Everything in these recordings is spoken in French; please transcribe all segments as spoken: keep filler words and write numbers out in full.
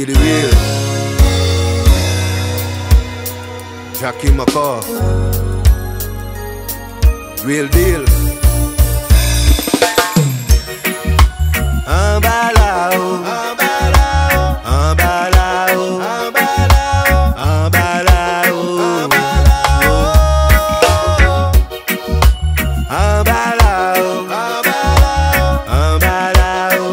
be the real Jackie McCaw. Real deal. Ambalao, ambalao, ambalao, ambalao, ambalao, ambalao, ambalao, ambalao,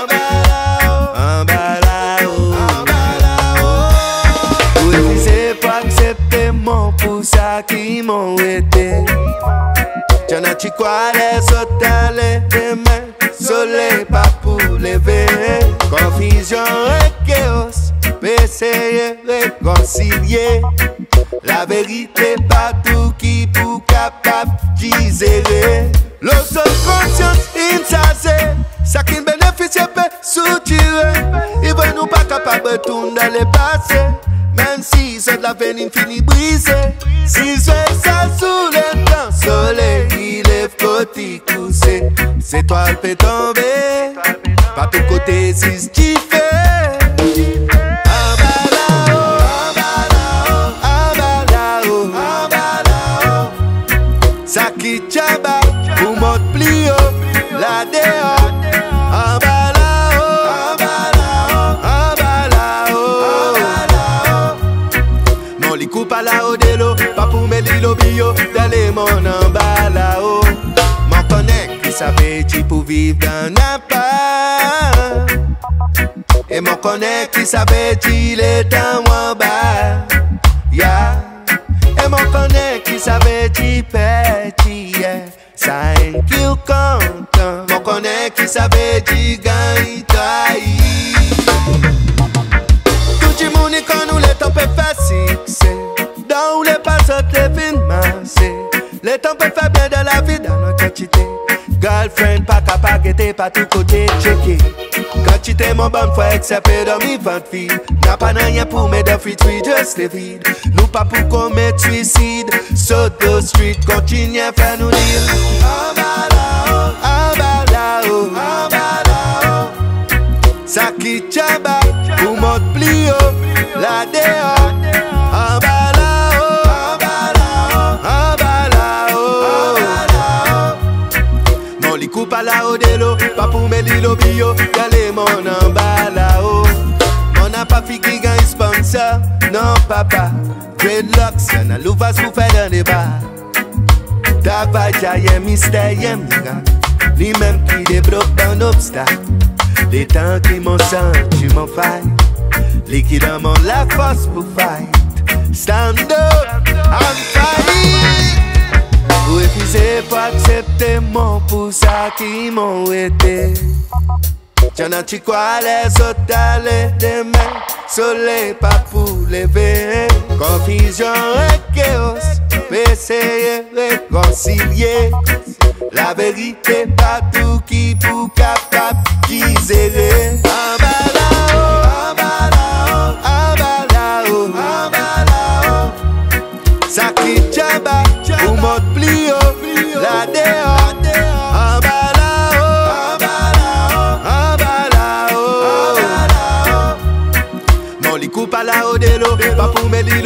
ambalao, ambalao. Oui, c'est pas accepter mon pouce à qui m'ont été. J'en ai tu quoi les autres les demain, soleil pas pour lever. Confusion et chaos, essayer réconcilier. La vérité pas tout qui pour capable d'y L'autre conscience insensée, ça qui bénéficie peut soutirer. Ils veulent nous pas capable de tourner dans le passé. Même si c'est de l'avenir fini brisé. Si c'est ça sous le temps soleil, il lève côté coussé. C'est toi le fait tomber, pas tout côté si ce qui fait. Ambalao, ambalao, ambalao, ça qui tchaba, pour mot plio, la dehors. Ambalao, ambalao, ambalao, mon li coupe à la haut de l'eau, pas pour me l'île au bio, d'aller mon ambalao. M'en connaît qui savait qui pour vivre dans un pas. Et m'en connaît qui savait qu'il est en moi bas. Yeah. Et m'en connaît qui savait qui petit. Yeah. Ça ain't qu'il content. M'en connaît qui savait qui gagne trahi. Tout le monde quand nous les temps peut faire succès. Dans où les passes les films c'est. Les temps peut faire bien de la vie dans notre quantité. Girlfriend pas capable de pas tout côté checké. Quand tu t'es mon bon frère accepté dans mes vingt filles. N'a pas rien pour me de free tweet just les vides. Nous pas pour commettre suicide. Soto street continue à faire nous dire Ambalao, ambalao, ambalao. Ça qui tchaba, pour mot plio, la dehors. Ambalao, ambalao, ambalao, ambalao. Mon li coupe à la haut de l'eau, pas pour me l'île au bio, d'aller mon ambalao. Mon n'a pas fi qui gagne sponsor, non papa. Dreadlocks, y'en a l'ouvas pour faire dans les bars. T'as y'a mystère, y'a m'ga. Ni même qui débloque un obstacle. Les temps qui m'ont senti, m'ont failli. Liquide dans mon la force pour fight. Stand up, I'm fight. Refusez pas accepter mon pouce à qui m'ont été. J'en ai tu quoi les autres aller demain. Soleil pas pour lever. Confusion et chaos, essayer réconcilier. La vérité pas tout qui pour capable d'y zérer. Ambalao, ambalao, ambalao, ambalao. Ça qui tchaba, pour mot plio, la dehors. Ambalao, ambalao, ambalao, ambalao. Mon li coupe à la haut de l'eau, pas pour me l'île